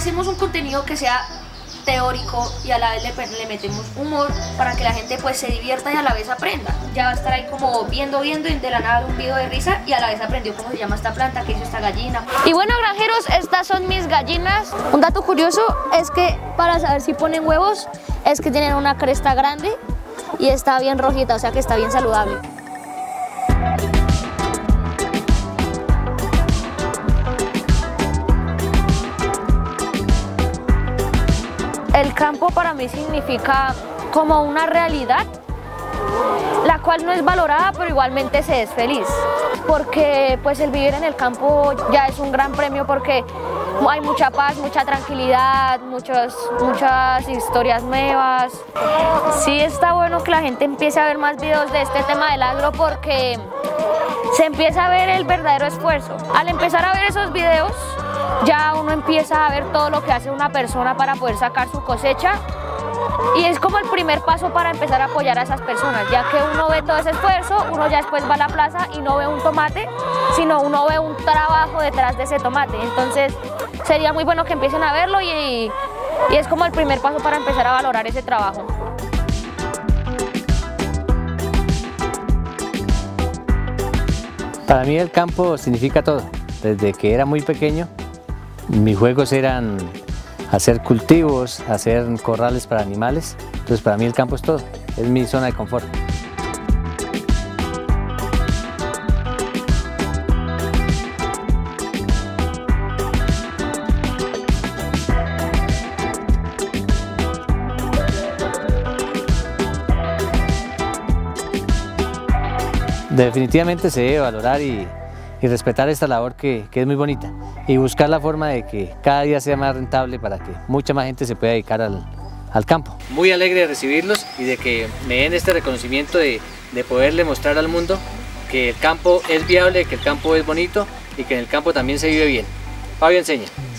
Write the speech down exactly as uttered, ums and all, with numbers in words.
hacemos un contenido que sea teórico y a la vez le, le metemos humor para que la gente pues se divierta y a la vez aprenda. Ya va a estar ahí como viendo, viendo y de la nada un video de risa y a la vez aprendió cómo se llama esta planta, qué hizo esta gallina. Y bueno, granjeros, estas son mis gallinas. Un dato curioso es que para saber si ponen huevos es que tienen una cresta grande y está bien rojita, o sea que está bien saludable. El campo para mí significa como una realidad, la cual no es valorada, pero igualmente se es feliz. Porque pues el vivir en el campo ya es un gran premio porque hay mucha paz, mucha tranquilidad, muchos, muchas historias nuevas. Sí está bueno que la gente empiece a ver más videos de este tema del agro porque se empieza a ver el verdadero esfuerzo. Al empezar a ver esos videos, ya uno empieza a ver todo lo que hace una persona para poder sacar su cosecha y es como el primer paso para empezar a apoyar a esas personas, ya que uno ve todo ese esfuerzo, uno ya después va a la plaza y no ve un tomate, sino uno ve un trabajo detrás de ese tomate. Entonces sería muy bueno que empiecen a verlo y, y es como el primer paso para empezar a valorar ese trabajo. Para mí el campo significa todo. Desde que era muy pequeño, mis juegos eran hacer cultivos, hacer corrales para animales. Entonces para mí el campo es todo, es mi zona de confort. Definitivamente se debe valorar y, y respetar esta labor que, que es muy bonita y buscar la forma de que cada día sea más rentable para que mucha más gente se pueda dedicar al, al campo. Muy alegre de recibirlos y de que me den este reconocimiento de, de poderle mostrar al mundo que el campo es viable, que el campo es bonito y que en el campo también se vive bien. Fabio enseña.